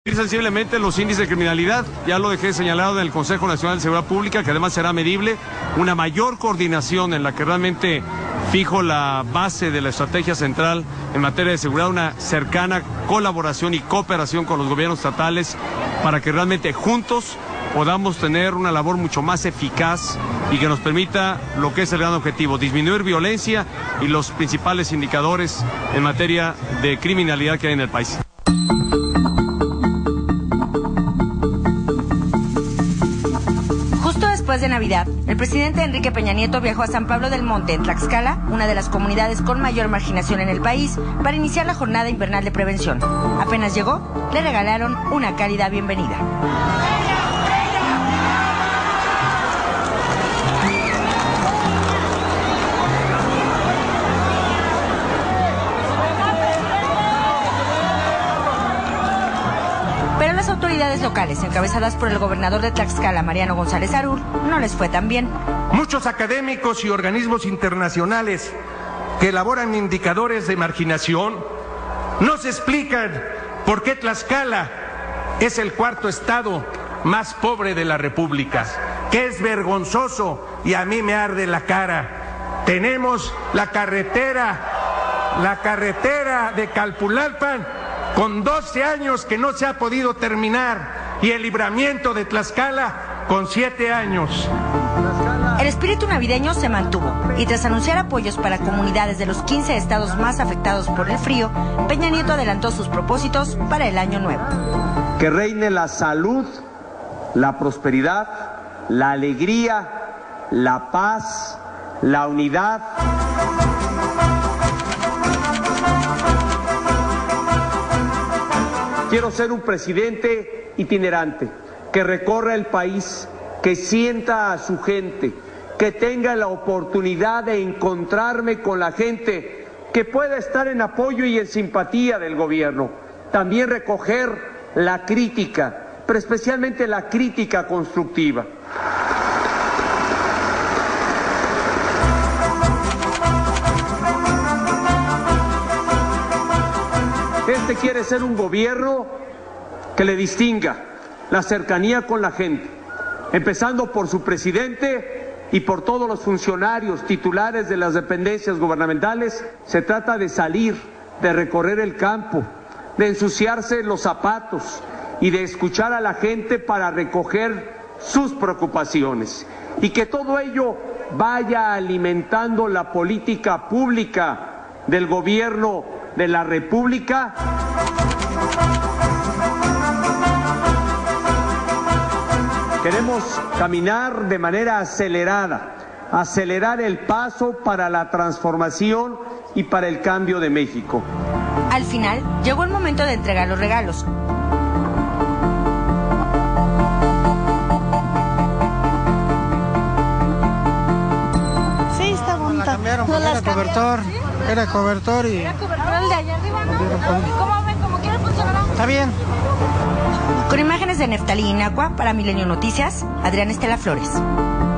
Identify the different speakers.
Speaker 1: Sensiblemente los índices de criminalidad, ya lo dejé señalado en el Consejo Nacional de Seguridad Pública, que además será medible, una mayor coordinación en la que realmente fijo la base de la estrategia central en materia de seguridad, una cercana colaboración y cooperación con los gobiernos estatales para que realmente juntos podamos tener una labor mucho más eficaz y que nos permita lo que es el gran objetivo, disminuir violencia y los principales indicadores en materia de criminalidad que hay en el país.
Speaker 2: Después de Navidad, el presidente Enrique Peña Nieto viajó a San Pablo del Monte, en Tlaxcala, una de las comunidades con mayor marginación en el país, para iniciar la jornada invernal de prevención. Apenas llegó, le regalaron una cálida bienvenida. Pero a las autoridades locales, encabezadas por el gobernador de Tlaxcala, Mariano González Arur, no les fue tan bien.
Speaker 3: Muchos académicos y organismos internacionales que elaboran indicadores de marginación nos explican por qué Tlaxcala es el cuarto estado más pobre de la República, que es vergonzoso y a mí me arde la cara. Tenemos la carretera de Calpulalpan con 12 años que no se ha podido terminar y el libramiento de Tlaxcala con 7 años.
Speaker 2: El espíritu navideño se mantuvo y tras anunciar apoyos para comunidades de los 15 estados más afectados por el frío, Peña Nieto adelantó sus propósitos para el año nuevo.
Speaker 4: Que reine la salud, la prosperidad, la alegría, la paz, la unidad. Quiero ser un presidente itinerante, que recorra el país, que sienta a su gente, que tenga la oportunidad de encontrarme con la gente, que pueda estar en apoyo y en simpatía del gobierno. También recoger la crítica, pero especialmente la crítica constructiva. Este quiere ser un gobierno que le distinga la cercanía con la gente, empezando por su presidente y por todos los funcionarios titulares de las dependencias gubernamentales. Se trata de salir, de recorrer el campo, de ensuciarse los zapatos y de escuchar a la gente para recoger sus preocupaciones. Y que todo ello vaya alimentando la política pública del gobierno de la República. Queremos caminar de manera acelerada, acelerar el paso para la transformación y para el cambio de México.
Speaker 2: Al final, llegó el momento de entregar los regalos.
Speaker 5: Sí, está bonita. La cambiaron porque era cobertor. Era cobertor y...
Speaker 6: Era cobertor el de allá arriba, ¿no? ¿Cómo ven? ¿Cómo quieren funcionar?
Speaker 5: Está bien.
Speaker 2: Con imágenes de Neftalí Inacua, para Milenio Noticias, Adriana Estela Flores.